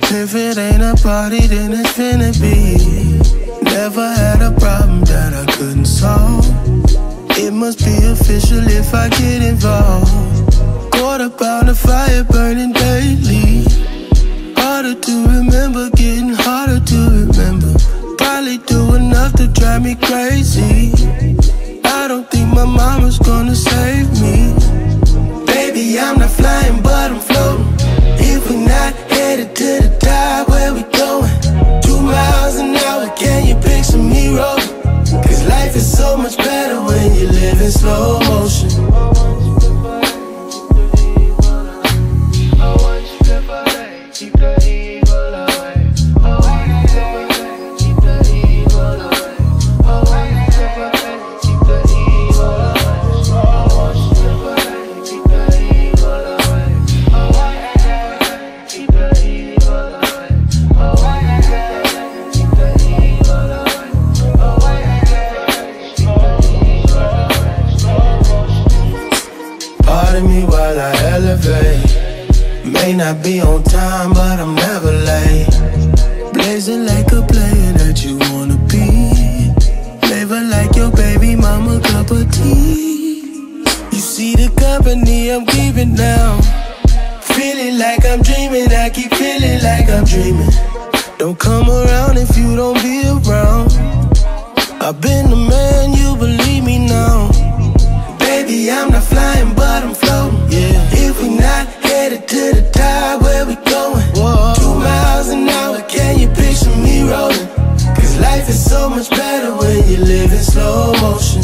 If it ain't a party, then it's finna be. Never had a problem that I couldn't solve. It must be official if I get involved. Quarter pound of fire burning daily. Harder to remember, getting harder to remember. Probably do enough to drive me crazy. I don't think my mama's gonna save me. Baby, I'm not flying, but I'm floating. If we're not headed to the top, where we going? 2 miles an hour, can you picture me rolling? Cause life is so much better when you live in slow motion. Keep the evil away. Keep the evil away. Keep the evil away. Keep the evil away. Keep the evil away. Keep the evil away. Pardon me while I elevate. May not be on time, but I'm never late. Blazing like a player that you wanna be. Flavor like your baby mama cup of tea. You see the company I'm keeping now. Feeling like I'm dreaming, I keep feeling like I'm dreaming. Don't come around if you don't be around. I've been the man, you believe me now. Baby, I'm not flying, but I'm floating. Yeah. If we not headed to the top, where we going? Whoa. 2 miles an hour, can you picture me rolling? Cause life is so much better when you live in slow motion.